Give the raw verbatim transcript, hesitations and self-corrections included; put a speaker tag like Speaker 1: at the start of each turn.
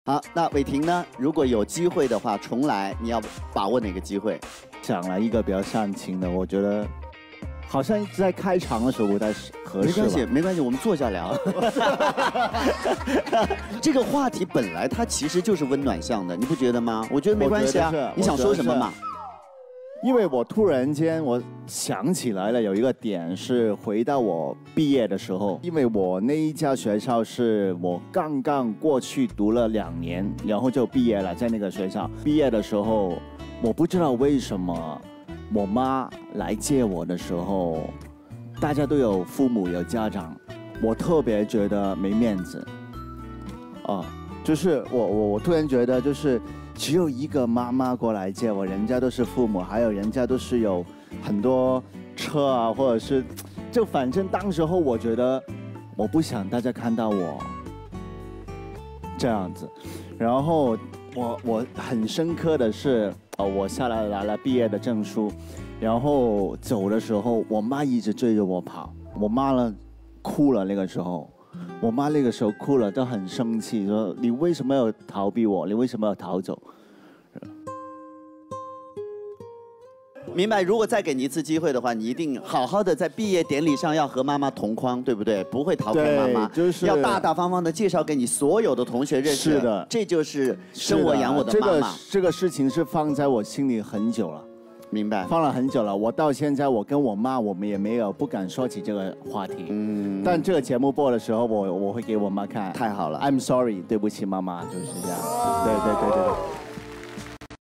Speaker 1: 好，那伟霆呢？如果有机会的话，重来，你要把握哪个机会？
Speaker 2: 讲了一个比较煽情的，我觉得好像在开场的时候不太合适。
Speaker 1: 没关系，没关系，我们坐下聊。这个话题本来它其实就是温暖向的，你不觉得吗？我觉得没关系啊。你想说什么嘛？
Speaker 2: 因为我突然间我想起来了，有一个点是回到我毕业的时候，因为我那一家学校是我刚刚过去读了两年，然后就毕业了，在那个学校毕业的时候，我不知道为什么我妈来接我的时候，大家都有父母有家长，我特别觉得没面子，啊，就是我我我突然觉得就是。只有一个妈妈过来接我，人家都是父母，还有人家都是有很多车啊，或者是，就反正当时候我觉得，我不想大家看到我这样子。然后我我很深刻的是，呃，我下来拿了毕业的证书，然后走的时候，我妈一直追着我跑，我妈呢哭了那个时候。我妈那个时候哭了，都很生气，说你为什么要逃避我？你为什么要逃走？
Speaker 1: 明白。如果再给你一次机会的话，你一定好好的在毕业典礼上要和妈妈同框，对不对？不会逃开妈妈，
Speaker 2: 就是
Speaker 1: 要大大方方的介绍给你所有的同学认识。
Speaker 2: 是的，
Speaker 1: 这就是生我养我的妈妈。
Speaker 2: 这个这个事情是放在我心里很久了。
Speaker 1: 明白，
Speaker 2: 放了很久了。我到现在，我跟我妈，我们也没有不敢说起这个话题。嗯，但这个节目播的时候，我我会给我妈看。
Speaker 1: 太好了
Speaker 2: ，I'm sorry， 对不起妈妈，就是这样。对对对对对。